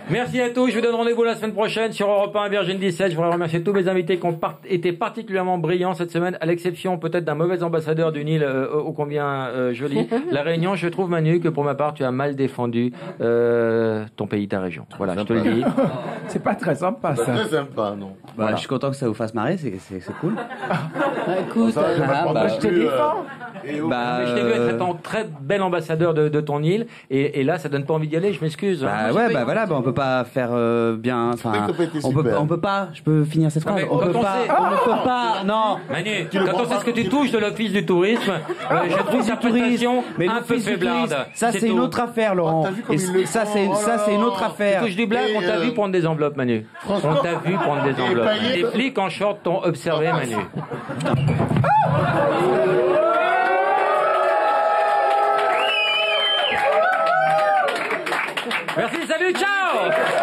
Merci à tous. Je vous donne rendez-vous la semaine prochaine sur Europe 1 Virgin 17. Je voudrais remercier tous mes invités qui ont été particulièrement brillants cette semaine, à l'exception peut-être d'un mauvais ambassadeur du Nil ô combien joli. La Réunion, je trouve, Manu, que pour ma part, tu as mal défendu ton pays, ta région. Voilà, je te le dis. C'est pas très sympa, ça. C'est très sympa, non. Voilà. Je suis content que ça vous fasse marrer, c'est cool. Écoute, je te défends. Mais je t'ai vu être un très bel ambassadeur de ton île, et là, ça donne pas envie d'y aller, je m'excuse. Bah ouais, bah voilà, on peut pas faire bien, enfin, on peut pas, je peux finir cette phrase, on ne peut pas, non. Manu, quand on sait ce que tu touches de l'office du tourisme, je trouve sa prestation un peu faiblarde. Ça, c'est une autre affaire, Laurent. Ça, c'est une autre affaire. Tu touches du blague, on t'a vu prendre des enveloppes, Manu. On t'a vu prendre des enveloppes. Les flics en short t'ont observé, Manu. Merci, salut, ciao!